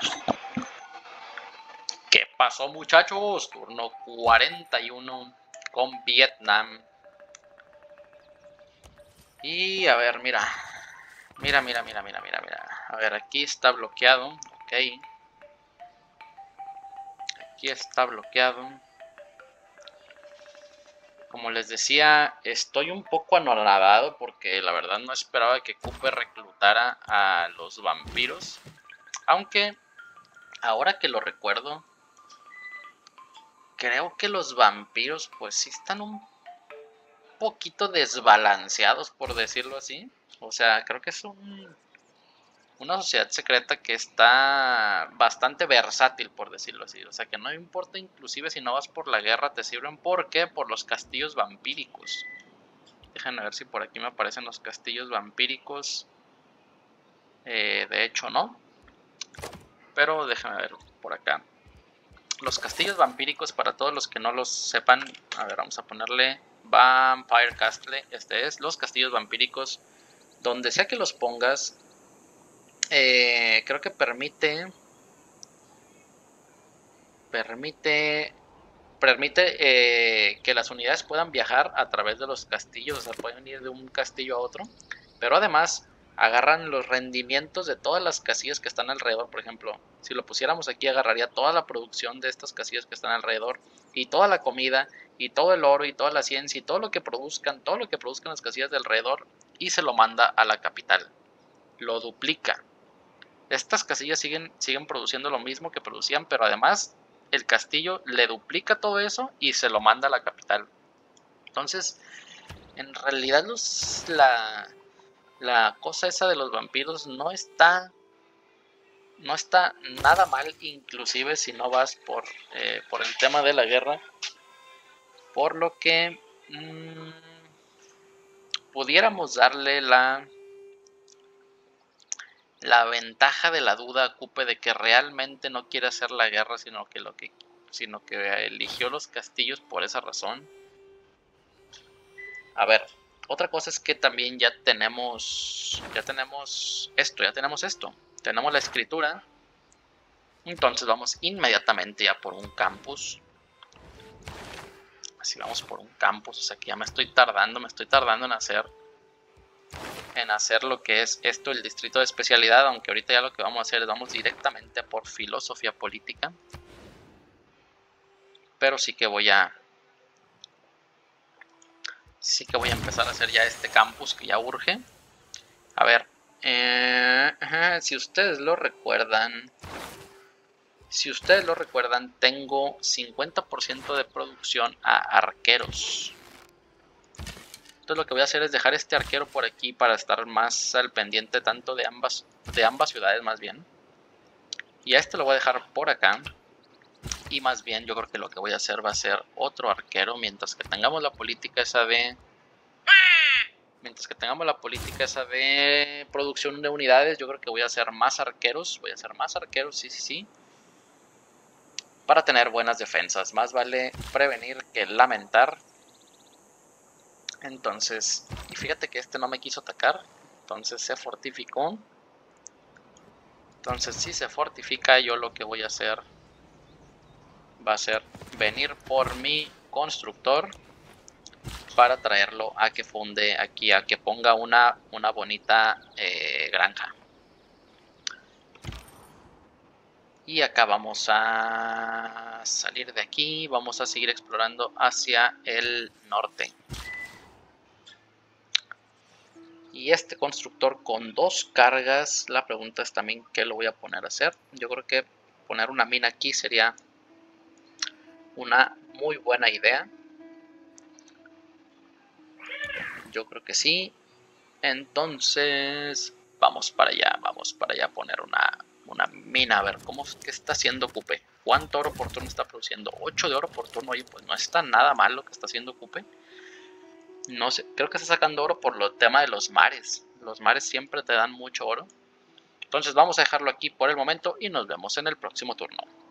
¿Qué pasó, muchachos? Turno 41 con Vietnam. Y a ver, mira. Mira. A ver, aquí está bloqueado. Ok. Aquí está bloqueado. Como les decía, estoy un poco anonadado porque la verdad no esperaba que Cooper reclutara a los vampiros. Aunque, ahora que lo recuerdo, creo que los vampiros pues sí están un poquito desbalanceados, por decirlo así. O sea, creo que es una sociedad secreta que está bastante versátil, por decirlo así. O sea, que no importa inclusive si no vas por la guerra, te sirven. ¿Por qué? Por los castillos vampíricos. Déjenme ver si por aquí me aparecen los castillos vampíricos. De hecho no. Pero déjenme ver por acá. Los castillos vampíricos, para todos los que no los sepan, a ver, vamos a ponerle Vampire Castle. Este es los castillos vampíricos. Donde sea que los pongas, creo que permite que las unidades puedan viajar a través de los castillos, o sea, pueden ir de un castillo a otro, pero además agarran los rendimientos de todas las casillas que están alrededor. Por ejemplo, si lo pusiéramos aquí, agarraría toda la producción de estas casillas que están alrededor, y toda la comida, y todo el oro, y toda la ciencia, y todo lo que produzcan las casillas de alrededor, y se lo manda a la capital. Lo duplica. Estas casillas siguen produciendo lo mismo que producían, pero además el castillo le duplica todo eso y se lo manda a la capital. Entonces, en realidad la cosa esa de los vampiros no está nada mal, inclusive si no vas por el tema de la guerra, por lo que pudiéramos darle la ventaja de la duda a Cupe de que realmente no quiere hacer la guerra, sino que eligió los castillos por esa razón. A ver, otra cosa es que también ya tenemos esto. Tenemos la escritura. Entonces vamos inmediatamente ya por un campus. Así vamos por un campus. O sea que ya me estoy tardando en hacer lo que es esto, el distrito de especialidad, aunque ahorita ya lo que vamos a hacer es vamos directamente por filosofía política. Pero sí que voy a empezar a hacer ya este campus que ya urge. A ver, si ustedes lo recuerdan, tengo 50% de producción a arqueros. Entonces lo que voy a hacer es dejar este arquero por aquí para estar más al pendiente tanto de ambas ciudades más bien. Y a este lo voy a dejar por acá. Y más bien yo creo que lo que voy a hacer va a ser otro arquero mientras que tengamos la política esa de... producción de unidades. Yo creo que voy a hacer más arqueros. Sí. Para tener buenas defensas. Más vale prevenir que lamentar. Entonces, y fíjate que este no me quiso atacar. Entonces se fortificó. Entonces si se fortifica, yo lo que voy a hacer va a ser venir por mi constructor para traerlo a que funde aquí, a que ponga una bonita granja. Y acá vamos a salir de aquí, vamos a seguir explorando hacia el norte. Y este constructor con 2 cargas, la pregunta es también qué lo voy a poner a hacer. Yo creo que poner una mina aquí sería una muy buena idea. Yo creo que sí. Entonces vamos para allá a poner una mina. A ver, ¿qué está haciendo Cupe? ¿Cuánto oro por turno está produciendo? 8 de oro por turno. Oye, pues no está nada mal lo que está haciendo Cupe. No sé, creo que está sacando oro por el tema de los mares. Los mares siempre te dan mucho oro. Entonces vamos a dejarlo aquí por el momento y nos vemos en el próximo turno.